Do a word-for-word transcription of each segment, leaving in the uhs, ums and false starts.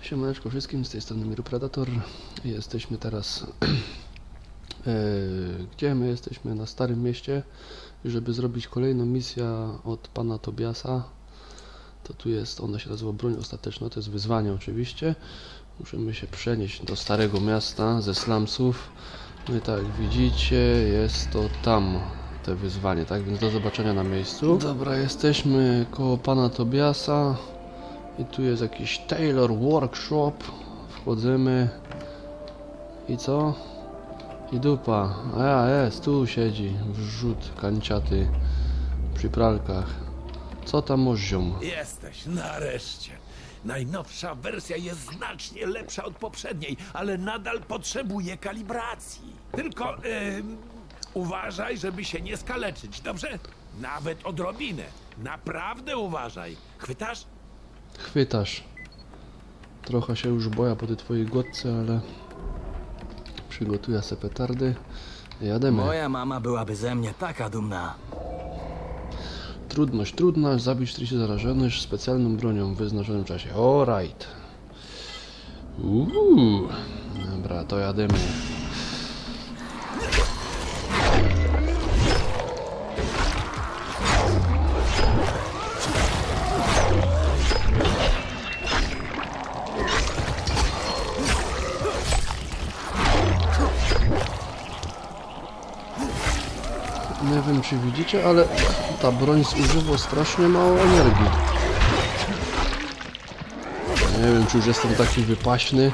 Siemaneczko wszystkim, z tej strony Miru Predator. Jesteśmy teraz... e, gdzie my jesteśmy? Na Starym Mieście. Żeby zrobić kolejną misję od pana Tobiasa. To tu jest, ona się nazywa Broń Ostateczna, to jest wyzwanie oczywiście. Musimy się przenieść do Starego Miasta ze slumsów. No i tak, widzicie, jest to tam, te wyzwanie, tak? Więc do zobaczenia na miejscu. Dobra, jesteśmy koło pana Tobiasa. I tu jest jakiś Tailor Workshop. Wchodzimy. I co? I dupa. A ja jest, tu siedzi. Wrzut kanciaty przy pralkach. Co tam oziom? Jesteś, nareszcie. Najnowsza wersja jest znacznie lepsza od poprzedniej, ale nadal potrzebuje kalibracji. Tylko yy, uważaj, żeby się nie skaleczyć, dobrze? Nawet odrobinę. Naprawdę uważaj. Chwytasz? Chwytasz. Trochę się już boję po tej twojej głodce, ale przygotuję se petardy. Jademy. Moja mama byłaby ze mnie taka dumna. Trudność trudna, zabić trzydzieści zarażonych specjalną bronią w wyznaczonym czasie. Alright. Uuu. Dobra, to jademy. Nie wiem, czy widzicie, ale ta broń zużywa strasznie mało energii. Nie wiem, czy już jestem taki wypaśny,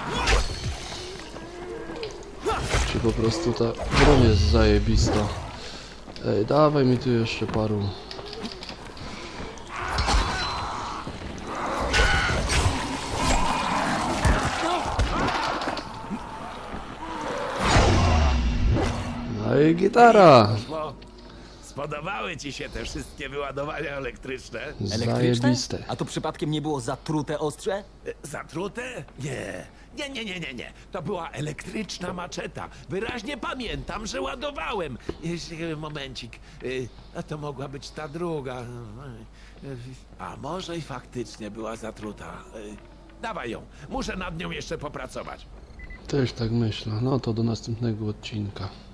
czy po prostu ta broń jest zajebista. Ej, dawaj mi tu jeszcze paru. No i gitara. Spodobały ci się te wszystkie wyładowania elektryczne? Zajebiste. A to przypadkiem nie było zatrute ostrze? E, Zatrute? Nie. Nie, nie, nie, nie, nie. To była elektryczna maczeta. Wyraźnie pamiętam, że ładowałem. Jeśli, momencik. Y, A to mogła być ta druga. Y, A może i faktycznie była zatruta. Y, Dawaj ją. Muszę nad nią jeszcze popracować. Też tak myślę. No to do następnego odcinka.